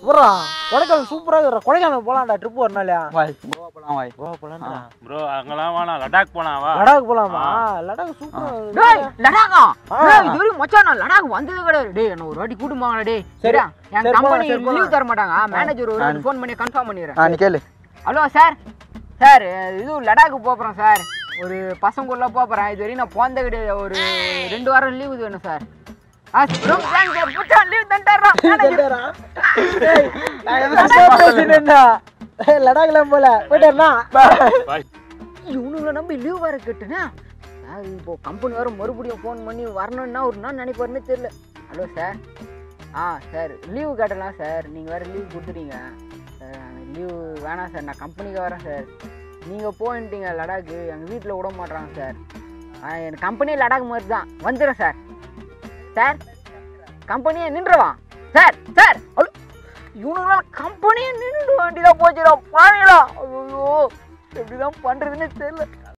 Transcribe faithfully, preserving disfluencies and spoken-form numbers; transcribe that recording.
Bro Kodaikanal சூப்பரா இருக்கு. Kodaikanal போலாம்டா trip ஒரு நாளையா? வாய் கோவா போலாம் வாய். கோவா போலாம்டா. ப்ரோ அங்கலாம் வேணாம் லடாக் போலாம் வா. லடாக் போலாமா? லடாக் சூப்பரா. டேய் லடாக்கா? டேய் இது வரைக்கும் மச்சான் நான் லடாக் வந்ததே கிடையாது. டேய் என்ன ஒரு வாட்டி கூட்டிட்டு போங்கடா டேய். சரியா? என் கம்பெனி லீவ் தர மாட்டாங்க. மேனேஜர் ஒரு வாட்டி ஃபோன் பண்ணி கன்ஃபார்ம் பண்ணிறேன். ஆ நீ கேளு. Hello sir. சார் இது லடாக் போறோம் சார். ஒரு பசங்கக்குள்ள போறேன். இது வரைக்கும் நான் போனதே கிடையாது. ஒரு ரெண்டு வாரம் லீவ் வேணும் சார். ஆ ரொம்ப தேங்க்ஸ் சார். மச்சான் லீவ் தந்தறா. தந்தறா. டேய் நான் என்ன பேசினேன்டா? ஏய் லடாக்ல போல. போய்டறனா? பாய். இவனுங்கள நம்பி லீவ் வர கேட்டேனா? சார் இப்போ கம்பெனி வர மறுபடியும் ஃபோன் பண்ணி வரணும்னா ஒரு நான் நினைப்பாருன்னு தெரியல. Hello sir. ஆ சார் லீவ் கேட்டலாம் சார். நீங்கள் வேறு லீவ் கொடுத்துட்டீங்க சார். லீவ் வேணாம் சார். நான் கம்பெனிக்கு வரேன் சார். நீங்கள் போயிட்டீங்க லடாக்கு. எங்கள் வீட்டில் விட மாட்றாங்க சார். ஆ என் கம்பெனியே லடாக் மாதிரி தான். வந்துடுறேன் சார். சார் கம்பெனியை நின்றுவா சார். சார் இவனுங்களாம் கம்பெனியை நின்று வேண்டியதாக போச்சுடா பாருங்களா. ஐயோ எப்படிதான் பண்ணுறதுன்னு தெரியல.